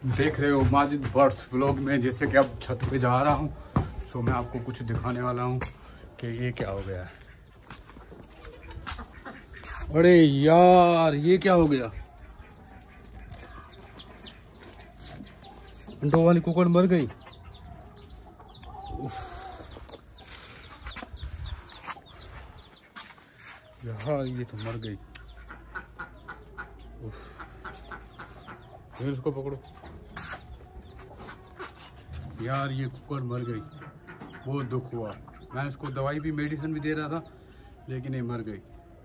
देख रहे हो माजिद बर्ड्स व्लॉग में, जैसे कि अब छत पे जा रहा हूँ तो मैं आपको कुछ दिखाने वाला हूँ कि ये क्या हो गया है। अरे यार ये क्या हो गया, अंडों वाली कुकड़ मर गई। यार ये तो मर गई। फिर उसको पकड़ो यार, ये कुकर मर गई। बहुत दुख हुआ। मैं इसको दवाई भी मेडिसिन भी दे रहा था लेकिन ये मर गई।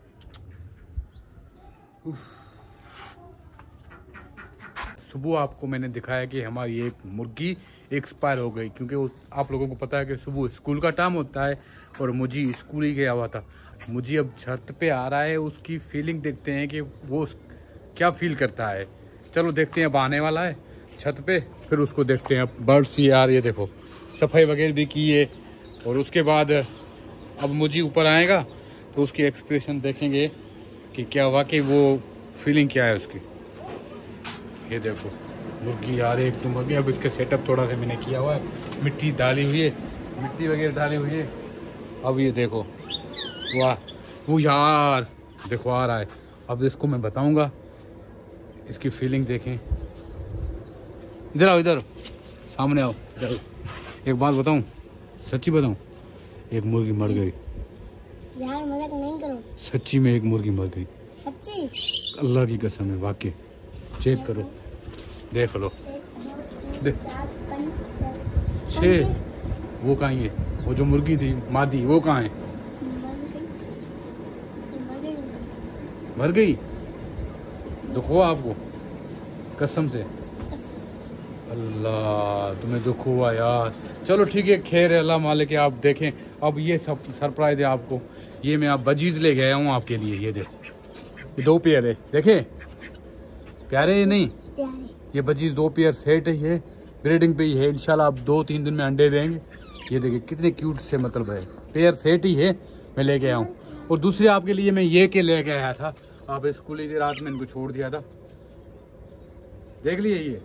सुबह आपको मैंने दिखाया कि हमारी एक मुर्गी एक्सपायर हो गई, क्योंकि आप लोगों को पता है कि सुबह स्कूल का टाइम होता है और मुझे स्कूल ही गया हुआ था। मुझे अब छत पे आ रहा है, उसकी फीलिंग देखते हैं कि वो क्या फील करता है। चलो देखते हैं, अब आने वाला है छत पे, फिर उसको देखते हैं। अब बर्ड्स यार ये देखो सफाई वगैरह भी की है, और उसके बाद अब मुझे ऊपर आएगा तो उसकी एक्सप्रेशन देखेंगे कि क्या वाकई वो फीलिंग क्या है उसकी। ये देखो मुर्गी यार एक तो मुर्गी। अब इसके सेटअप थोड़ा सा मैंने किया हुआ है, मिट्टी डाली हुई है, मिट्टी वगैरह डाली हुई है। अब ये देखो वाह, वो यार देखो आ रहा है। अब इसको मैं बताऊंगा, इसकी फीलिंग देखें। इधर आओ, इधर सामने आओ, इधर। एक बात बताऊं, सच्ची बताऊं, एक मुर्गी मर गई यार, मजाक नहीं करो। सच्ची में एक मुर्गी मर गई, सच्ची अल्लाह की कसम है। वाकई चेक करो, देख लो। छह वो कहाँ है? वो जो मुर्गी थी मादी वो कहाँ है? मर गई। दुख हुआ आपको कसम से? अल्लाह तुम्हें दुख हुआ यार। चलो ठीक है, खैर अल्लाह मालिक है। आप देखें, अब ये सब सरप्राइज है आपको। ये मैं आप बजीज ले गया हूँ आपके लिए। ये देखो, ये 2 पेयर है, देखे प्यारे है नहीं? ये बजीज 2 पेयर सेट है, ये ब्रीडिंग पे ही है। इंशाल्लाह आप 2-3 दिन में अंडे देंगे। ये देखिए कितने क्यूट से मतलब है, पेयर सेट ही है, मैं लेके आया हूँ। और दूसरे आपके लिए मैं ये के लेके आया था, आप स्कूल की रात में इनको छोड़ दिया था, देख लिए ये।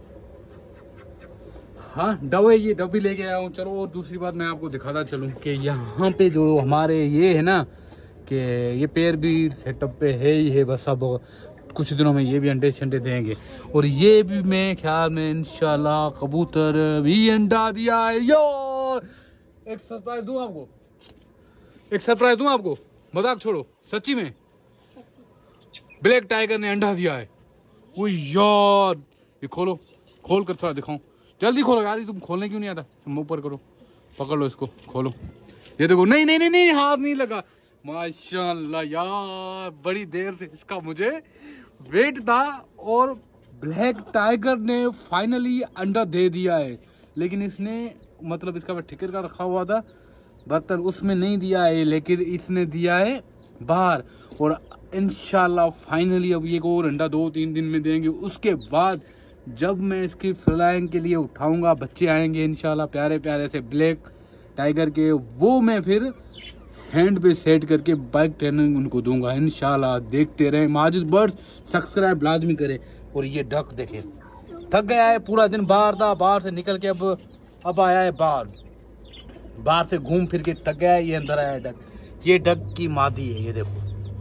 हाँ डब है, ये डब भी लेके आया हूँ। चलो, और दूसरी बात मैं आपको दिखाता चलूँ कि यहाँ पे जो हमारे ये है ना, कि ये पेयर भी सेटअप पे है ही है। बस अब कुछ दिनों में ये भी अंडे शंडे देंगे, और ये भी मैं ख्याल में इंशाल्लाह कबूतर भी अंडा दिया है। यार एक सरप्राइज दूं आपको, एक सरप्राइज दूं आपको, मजाक छोड़ो, सच्ची में ब्लैक टाइगर ने अंडा दिया है। वो यार ये खोलो, खोल कर थोड़ा दिखाऊं, जल्दी खोलो यार। तुम खोलने क्यों नहीं आता? मुंह ऊपर करो, पकड़ लो इसको, खोलो। ये देखो, नहीं नहीं नहीं नहीं, हाथ नहीं लगा। माशाल्लाह यार, बड़ी देर से इसका मुझे वेट था, और ब्लैक टाइगर ने फाइनली अंडा दे दिया है। लेकिन इसने मतलब इसका टिकट का रखा हुआ था बर्तन, उसमें नहीं दिया है, लेकिन इसने दिया है बाहर। और इंशाल्लाह फाइनली अब ये को और अंडा 2-3 दिन में देंगे। उसके बाद जब मैं इसकी फ्लाइंग के लिए उठाऊंगा, बच्चे आएंगे इंशाल्लाह प्यारे प्यारे से ब्लैक टाइगर के, वो मैं फिर हैंड पे सेट करके बाइक ट्रेनिंग उनको दूंगा इंशाल्लाह। देखते रहे माजिद बर्ड्स, सब्सक्राइब लाजमी करें। और ये डक देखे, थक गया है, पूरा दिन बाहर था, बाहर से निकल के अब आया है बाहर, बाहर से घूम फिर के थक गया है। ये अंदर आया है डक, ये डक की मादी है, ये देखो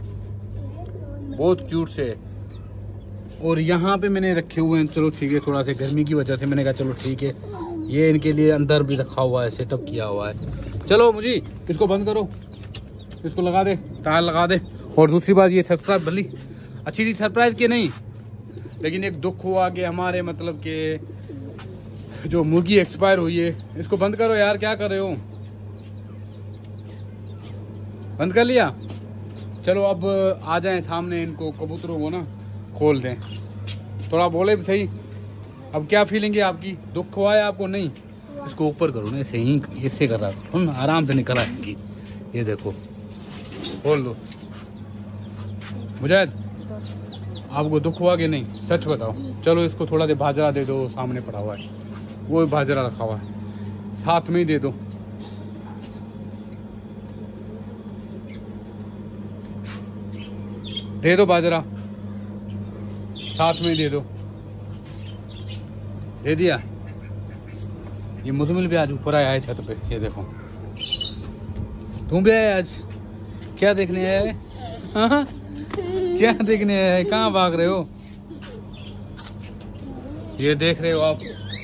बहुत क्यूट से। और यहाँ पे मैंने रखे हुए हैं, चलो ठीक है, थोड़ा सा गर्मी की वजह से मैंने कहा चलो ठीक है, ये इनके लिए अंदर भी रखा हुआ है, सेटअप किया हुआ है। चलो मुझे इसको बंद करो, इसको लगा दे, तार लगा दे। और दूसरी बात, ये सरप्राइज भली अच्छी थी सरप्राइज के नहीं, लेकिन एक दुख हुआ कि हमारे मतलब के जो मुर्गी एक्सपायर हुई है। इसको बंद करो यार, क्या कर रहे हो? बंद कर लिया? चलो अब आ जाएं सामने, इनको कबूतरों को ना खोल दें। थोड़ा बोले भी सही, अब क्या फीलिंग है आपकी? दुख हुआ है आपको? नहीं, इसको ऊपर करो ना, ऐसे ही इससे कर रहा हूँ, आराम से निकल आएगी। ये देखो, खोल दो। मुजाहिद आपको दुख हुआ कि नहीं, सच बताओ। चलो इसको थोड़ा देर बाजरा दे दो, सामने पड़ा हुआ है वो बाजरा रखा हुआ है, साथ में ही दे दो। दे दो बाजरा, साथ में ही दे दो। दे दिया। ये मुजमिल भी आज ऊपर आया है छत पे, ये देखो। तुम भी आए आज? क्या देखने आए? हाँ? क्या देखने आए? कहाँ भाग रहे हो? ये देख रहे हो आप?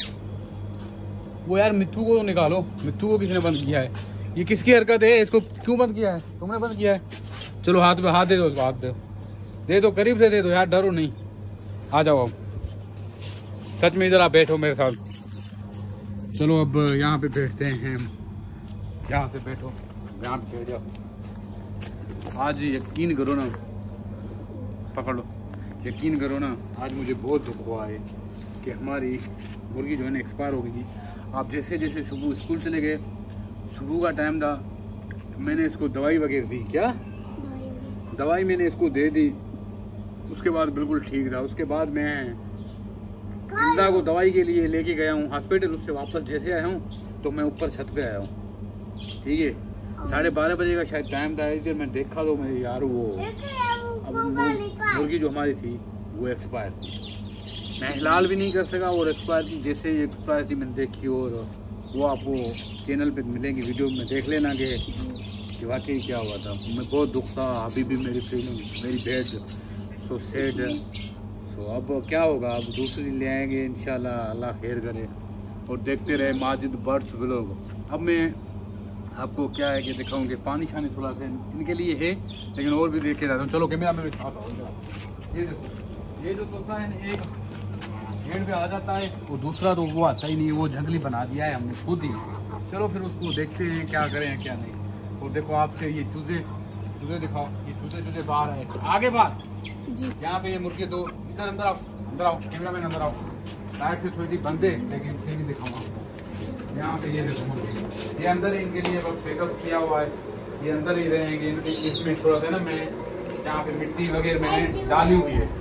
वो यार मिट्टू को तो निकालो। मिट्टू को किसने बंद किया है? ये किसकी हरकत है? इसको क्यों बंद किया है? तुमने बंद किया है? चलो हाथ पे हाथ दे दो, उसको हाथ दे दो, करीब से दे दो यार, डरो नहीं। आ जाओ अब, सच में इधर आप बैठो मेरे साथ। चलो अब यहाँ पे बैठते हैं। यहाँ से बैठो, यहाँ पे बैठ जाओ। आज यकीन करो ना, पकड़ लो, यकीन करो ना, आज मुझे बहुत दुख हुआ है कि हमारी मुर्गी जो है ना एक्सपायर हो गई थी। आप जैसे जैसे सुबह स्कूल चले गए, सुबह का टाइम था, मैंने इसको दवाई वगैरह दी। क्या दवाई मैंने इसको दे दी, उसके बाद बिल्कुल ठीक था। उसके बाद मैं इंदा को दवाई के लिए लेके गया हूँ हॉस्पिटल। उससे वापस जैसे आया हूँ तो मैं ऊपर छत पे आया हूँ, ठीक है। 12:30 बजे का शायद टाइम था, इधर मैं देखा तो मेरे यार वो मुर्गी जो हमारी थी वो एक्सपायर थी। मैं हिलाल भी नहीं कर सका और एक्सपायर थी। जैसे ही एक्सपायर थी मैंने देखी, और वो आपको चैनल पे मिलेंगी, वीडियो में देख लेना कि वाकई क्या हुआ था। मैं बहुत दुख था, अभी भी मेरी फीलिंग, मेरी बेड सो सैड। तो अब क्या होगा, अब दूसरी ले आएंगे इंशाल्लाह, अल्लाह खैर करे। और देखते रहे माजिद बर्ड्स व्लॉग। अब मैं आपको क्या है कि दिखाऊं कि पानी शानी थोड़ा सा इनके लिए है, लेकिन और भी देखे जाता हूँ। चलो कैमरा में भी खाता हूँ। ये देखो, ये जो तोता है एक पेड़ पे आ जाता है, और दूसरा तो वो आता ही नहीं, वो जंगली बना दिया है हमने खुद ही। चलो फिर उसको देखते हैं क्या करें क्या नहीं। और देखो आपसे ये चूजे दिखाओ, ये चूजे बाहर आए, आगे बाहर। यहाँ पे ये मुर्गी दो, इधर अंदर आओ, कैमरा मैन अंदर आओ। लाइट से थोड़ी सी बंद है, लेकिन फिर भी दिखाऊंगा। यहाँ पे ये देखो मुर्गी, ये अंदर ही इनके लिए बस सेटअप किया हुआ है, ये अंदर ही रहेंगे। इनके इसमें थोड़ा सा ना मैं यहाँ पे मिट्टी वगैरह मैंने डाली हुई है,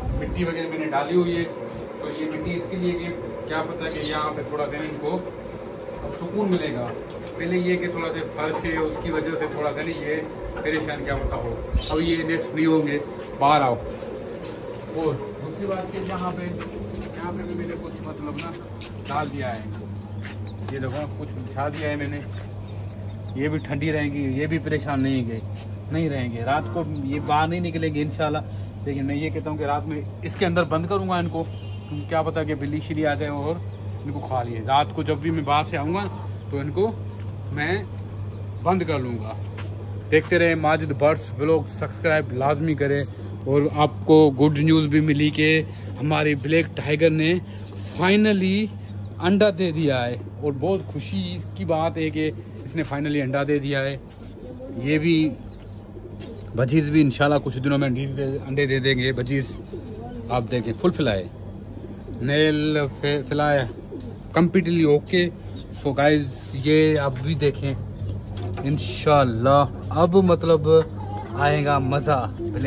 तो ये मिट्टी इसके लिए कि क्या पता कि यहाँ पे थोड़ा सा इनको अब सुकून मिलेगा। पहले ये कि थोड़ा सा फर्श है, उसकी वजह से थोड़ा सा नहीं ये परेशान क्या होता हो। अब ये नेक्स्ट नहीं होंगे, बाहर आओ। और दूसरी बात कि यहाँ पे भी मैंने कुछ मतलब ना डाल दिया है इनको। ये देखो कुछ बिछा दिया है मैंने, ये भी ठंडी रहेंगी, ये भी परेशान नहीं रहेंगे। रात को ये बाहर नहीं निकलेंगे इंशाल्लाह। लेकिन मैं ये कहता हूँ कि रात में इसके अंदर बंद करूँगा इनको, क्या पता कि बिल्ली शिली आ जाए और इनको खा लिए। रात को जब भी मैं बाहर से आऊँगा तो इनको मैं बंद कर लूँगा। देखते रहे माजिद बर्ड्स व्लॉग, सब्सक्राइब लाजमी करें। और आपको गुड न्यूज़ भी मिली कि हमारे ब्लैक टाइगर ने फाइनली अंडा दे दिया है, और बहुत खुशी की बात है कि इसने फाइनली अंडा दे दिया है। ये भी बजीज भी इंशाल्लाह कुछ दिनों में अंडे दे देंगे। बजीज आप देखें फुल फिलाए, नेल फिलाए कम्प्लीटली ओके। सो गाइज ये आप भी देखें इंशाल्लाह। अब मतलब आएगा मजा,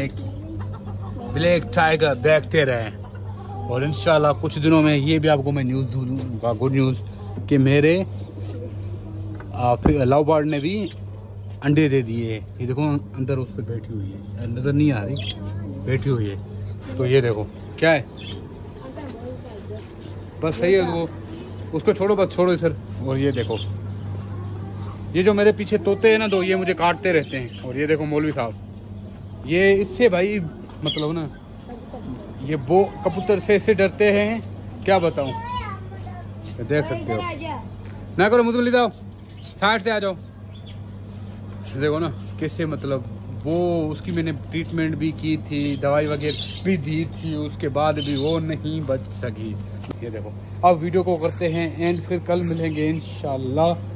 ब्लैक टाइगर देखते रहे। और इंशाल्लाह कुछ दिनों में ये भी आपको मैं न्यूज़ दूंगा, गुड न्यूज़, कि मेरे लव बर्ड ने भी अंडे दे दिए। ये देखो अंदर उस पर बैठी हुई है, नजर नहीं आ रही, बैठी हुई है। तो ये देखो क्या है, बस सही है, वो उसको छोड़ो, बस छोड़ो सर। और ये देखो, ये जो मेरे पीछे तोते हैं ना दो, ये मुझे काटते रहते हैं। और ये देखो मौलवी साहब, ये इससे भाई मतलब ना, ये वो कबूतर से इससे डरते हैं, क्या बताऊं। देख सकते हो, ना करो मुझे ले जाओ, साइड से आ जाओ। देखो ना कैसे मतलब वो, उसकी मैंने ट्रीटमेंट भी की थी, दवाई वगैरह भी दी थी, उसके बाद भी वो नहीं बच सकी। ये देखो, अब वीडियो को करते हैं एंड, फिर कल मिलेंगे इंशाल्लाह।